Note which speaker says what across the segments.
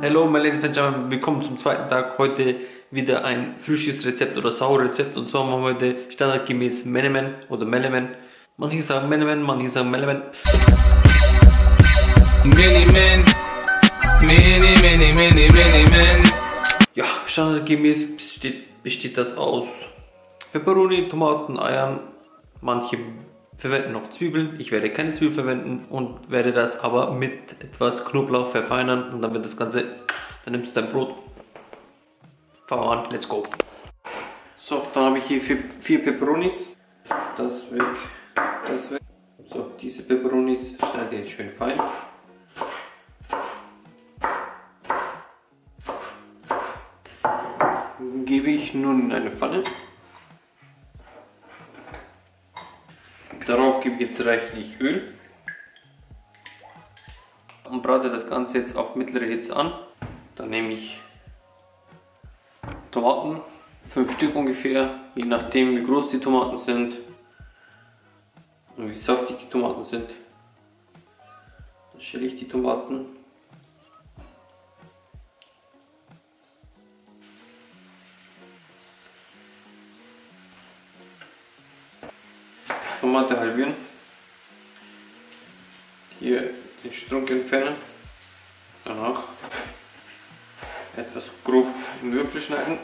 Speaker 1: Hello, my ladies and gentlemen, willkommen zum zweiten Tag. Heute wieder ein frisches Rezept oder saures Rezept. Und zwar machen wir heute standardgemäß Menemen oder Melemen. Manche sagen Menemen, manche sagen Melemen. Ja, standardgemäß besteht das aus Peperoni, Tomaten, Eiern. Manche verwenden noch Zwiebeln. Ich werde keine Zwiebeln verwenden und werde das aber mit etwas Knoblauch verfeinern und dann wird das Ganze, dann nimmst du dein Brot. Fangen wir an, let's go. So, dann habe ich hier vier Peperonis. Das weg, das weg. So, diese Peperonis schneide ich jetzt schön fein. Gebe ich nun in eine Pfanne. Darauf gebe ich jetzt reichlich Öl und brate das Ganze jetzt auf mittlere Hitze an. Dann nehme ich Tomaten, 5 Stück ungefähr, je nachdem wie groß die Tomaten sind und wie saftig die Tomaten sind. Dann schäle ich die Tomaten. Tomate halbieren, hier den Strunk entfernen, danach etwas grob in Würfel schneiden,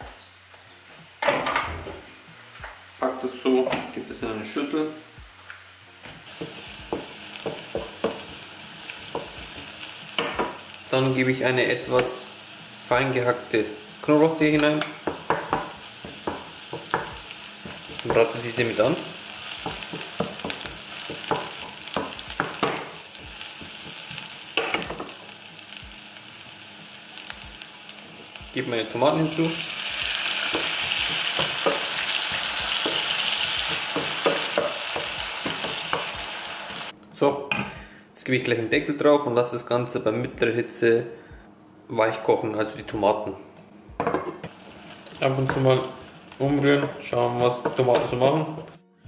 Speaker 1: pack das so, gibt es in eine Schüssel, dann gebe ich eine etwas fein gehackte Knoblauchzehe hinein und brate diese mit an. Gebe meine Tomaten hinzu. So, jetzt gebe ich gleich einen Deckel drauf und lasse das Ganze bei mittlerer Hitze weich kochen, also die Tomaten. Ab und zu mal umrühren, schauen was die Tomaten so machen.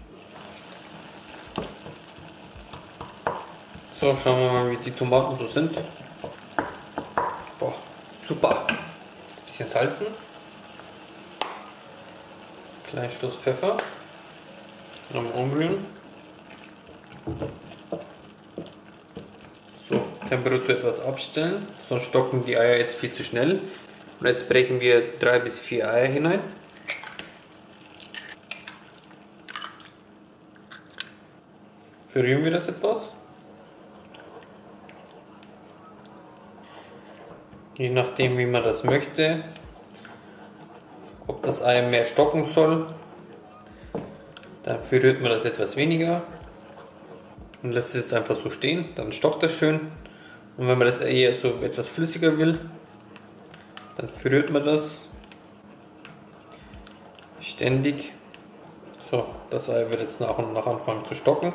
Speaker 1: So, schauen wir mal, wie die Tomaten so sind. Boah, super. Bisschen salzen, kleinen Stoß Pfeffer, nochmal umrühren. So, Temperatur etwas abstellen, sonst stocken die Eier jetzt viel zu schnell. Und jetzt brechen wir 3 bis 4 Eier hinein. Verrühren wir das etwas. Je nachdem, wie man das möchte, ob das Ei mehr stocken soll, dann verrührt man das etwas weniger und lässt es jetzt einfach so stehen, dann stockt das schön. Und wenn man das eher so etwas flüssiger will, dann verrührt man das ständig. So, das Ei wird jetzt nach und nach anfangen zu stocken.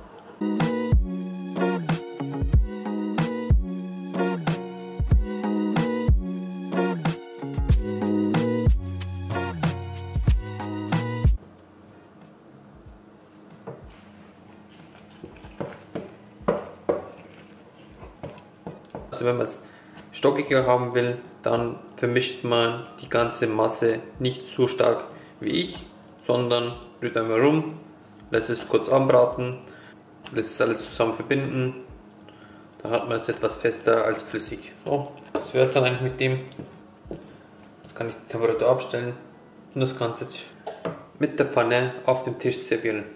Speaker 1: Also wenn man es stockiger haben will, dann vermischt man die ganze Masse nicht so stark wie ich, sondern rührt einmal rum, lässt es kurz anbraten, lässt es alles zusammen verbinden, dann hat man es etwas fester als flüssig. So, das wäre es dann eigentlich mit dem. Jetzt kann ich die Temperatur abstellen und das Ganze mit der Pfanne auf dem Tisch servieren.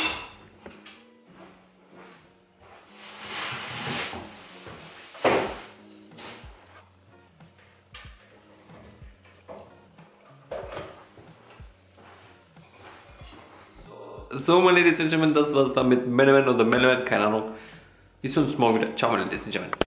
Speaker 1: So, meine Ladies and Gentlemen, das war's dann mit Menemen oder Melemen, keine Ahnung. Bis uns morgen wieder. Ciao, meine Ladies and Gentlemen.